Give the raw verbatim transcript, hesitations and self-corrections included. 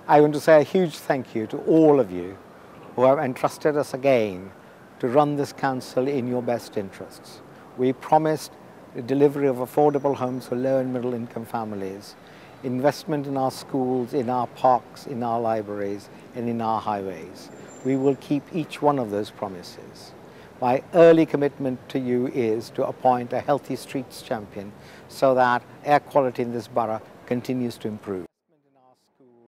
I want to say a huge thank you to all of you who have entrusted us again to run this council in your best interests. We promised the delivery of affordable homes for low and middle income families, investment in our schools, in our parks, in our libraries, and in our highways. We will keep each one of those promises. My early commitment to you is to appoint a healthy streets champion so that air quality in this borough continues to improve.